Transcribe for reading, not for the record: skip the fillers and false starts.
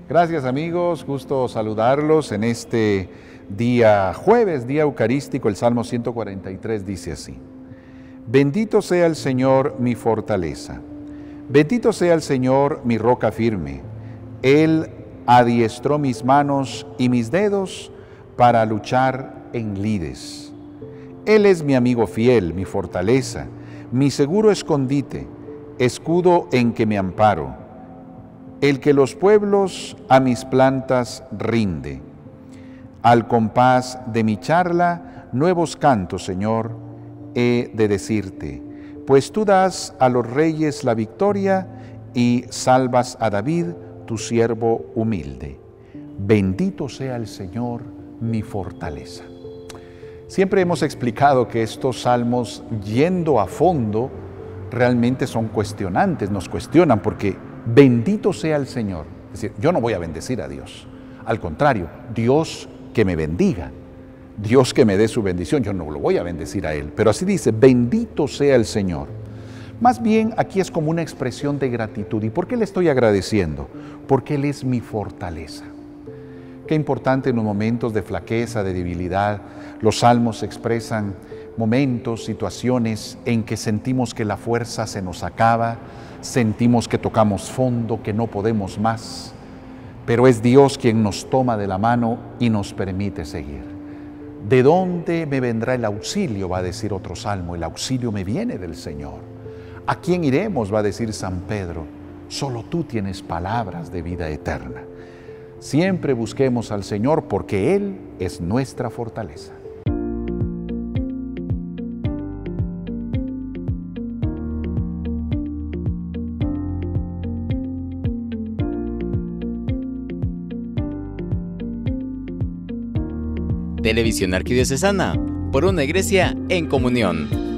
Gracias amigos, gusto saludarlos en este día jueves, día eucarístico. El Salmo 143 dice así: Bendito sea el Señor mi fortaleza, bendito sea el Señor mi roca firme. Él adiestró mis manos y mis dedos para luchar en lides. Él es mi amigo fiel, mi fortaleza, mi seguro escondite, escudo en que me amparo, el que los pueblos a mis plantas rinde. Al compás de mi charla, nuevos cantos, Señor, he de decirte, pues tú das a los reyes la victoria y salvas a David, tu siervo humilde. Bendito sea el Señor, mi fortaleza. Siempre hemos explicado que estos salmos, yendo a fondo, realmente son cuestionantes, nos cuestionan porque bendito sea el Señor. Es decir, yo no voy a bendecir a Dios. Al contrario, Dios que me bendiga, Dios que me dé su bendición, yo no lo voy a bendecir a Él. Pero así dice, bendito sea el Señor. Más bien aquí es como una expresión de gratitud. ¿Y por qué le estoy agradeciendo? Porque Él es mi fortaleza. Qué importante en los momentos de flaqueza, de debilidad. Los salmos expresan momentos, situaciones en que sentimos que la fuerza se nos acaba, sentimos que tocamos fondo, que no podemos más. Pero es Dios quien nos toma de la mano y nos permite seguir. ¿De dónde me vendrá el auxilio?, va a decir otro salmo. El auxilio me viene del Señor. ¿A quién iremos?, va a decir San Pedro. Solo tú tienes palabras de vida eterna. Siempre busquemos al Señor porque Él es nuestra fortaleza. Televisión Arquidiocesana, por una iglesia en comunión.